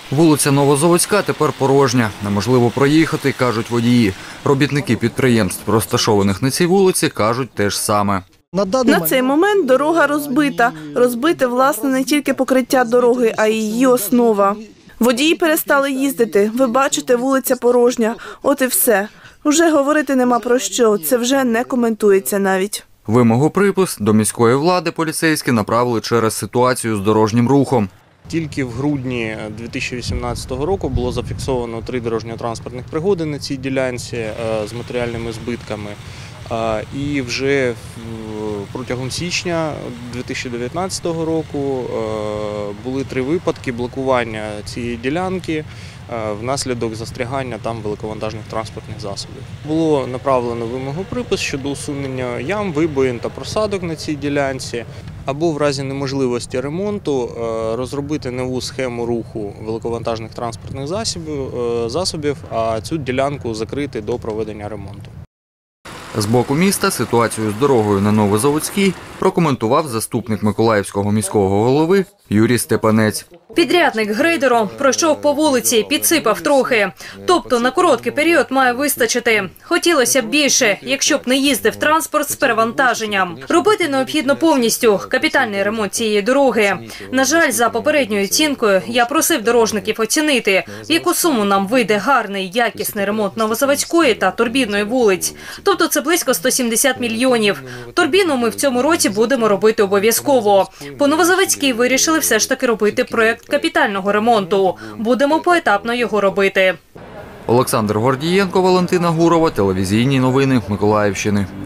Вулиця Новозаводська тепер порожня. Неможливо проїхати, кажуть водії. Робітники підприємств, розташованих на цій вулиці, кажуть те ж саме. На цей момент дорога розбита. Розбите, власне, не тільки покриття дороги, а й її основа. Водії перестали їздити. Ви бачите, вулиця порожня. От і все. Уже говорити нема про що. Це вже не коментується навіть. Вимогу-припис до міської влади поліцейські направили через ситуацію з дорожнім рухом. Тільки в грудні 2018 року було зафіксовано 3 дорожньо-транспортних пригоди на цій ділянці з матеріальними збитками. І вже протягом січня 2019 року були 3 випадки блокування цієї ділянки внаслідок застрягання там великовантажних транспортних засобів. Було направлено вимогу-припис щодо усунення ям, вибоїн та просадок на цій ділянці, або в разі неможливості ремонту розробити нову схему руху великовантажних транспортних засобів, а цю ділянку закрити до проведення ремонту. З боку міста ситуацію з дорогою на Новозаводській прокоментував заступник Миколаївського міського голови Юрій Степанець. Підрядник грейдером пройшов по вулиці, підсипав трохи. Тобто на короткий період має вистачити. Хотілося б більше, якщо б не їздив транспорт з перевантаженням. Робити необхідно повністю капітальний ремонт цієї дороги. На жаль, за попередньою оцінкою я просив дорожників оцінити, в яку суму нам вийде гарний, якісний ремонт Новозаводської та Турбінної вулиць. Тобто це близько 170 мільйонів. Турбіну ми в цьому році будемо робити обов'язково. По Новозаводській вирішили все ж таки робити проєкт капітального ремонту. Будемо поетапно його робити. Олександр Гордієнко, Валентина Гурова, телевізійні новини Миколаївщини.